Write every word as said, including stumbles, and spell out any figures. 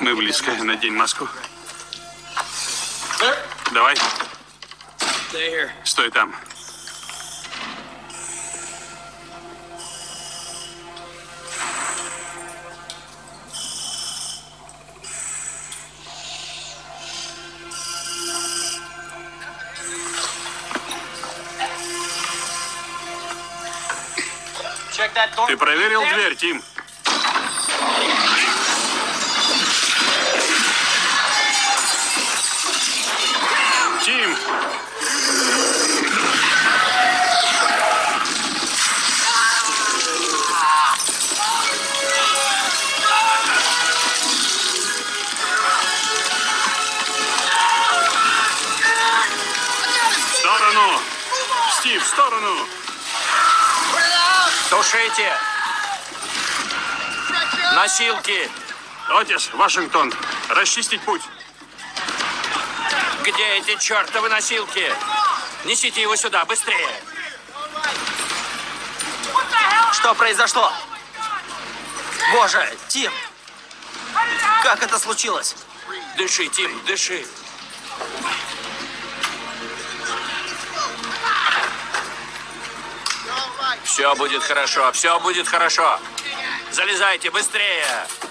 Мы близко. Надень маску. Давай. Стой там. Ты проверил дверь, Тим? Тим! В сторону! Стив, в сторону! Тушите! Носилки! Отис, Вашингтон, расчистить путь. Где эти чертовы носилки? Несите его сюда, быстрее! Что произошло? Боже, Тим! Как это случилось? Дыши, Тим, дыши! Все будет хорошо, все будет хорошо. Залезайте быстрее.